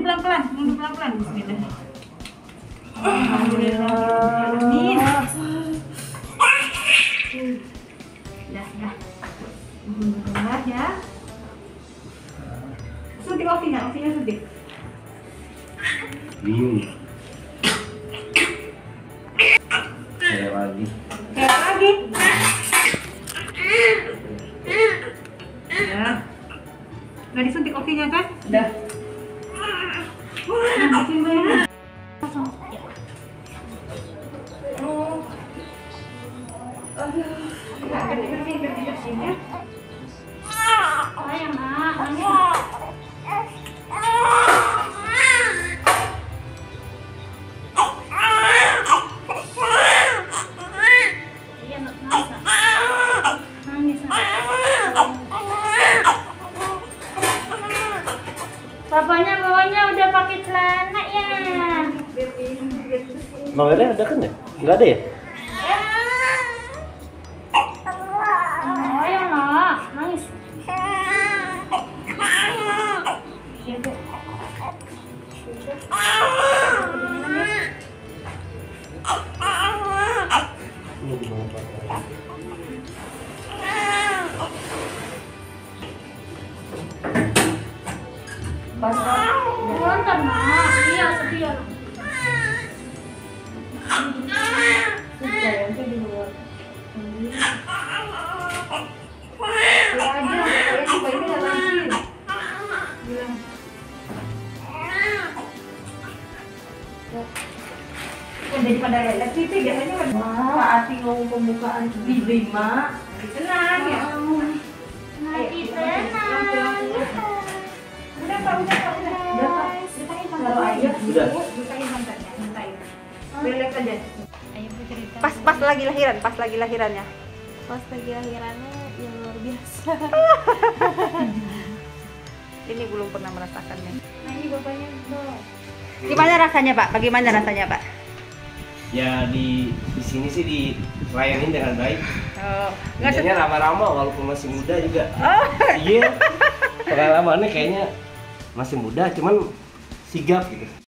pelan-pelan, Bismillah. Alhamdulillah. Amin. Dah. Alhamdulillah ya. Suntik oksinya suntik. Kayak lagi. Ya. Nggak disuntik oksinya kan? Udah. Bapaknya bawahnya udah pakai celana ya. Mawelnya ada kan ya? Nggak ada ya? Ayo nak, nangis. Nonton nak, iya setia. Daripada lelet itu biasanya saat ngomong pembukaan di 5 tenang ya. Udah Pak. Kalau aja bukain pantatnya. Relax aja. Ayo Bu cerita. Pas lagi lahirannya. Pas lagi lahirannya yang luar biasa. Ini belum pernah merasakannya. Nah ini bapaknya tuh. Gimana rasanya Pak? Bagaimana rasanya Pak? Ya di sini sih dilayani dengan baik. Oh, Kayaknya ramah-ramah walaupun masih muda juga. Iya. Pengalamannya kayaknya masih muda, cuman sigap gitu.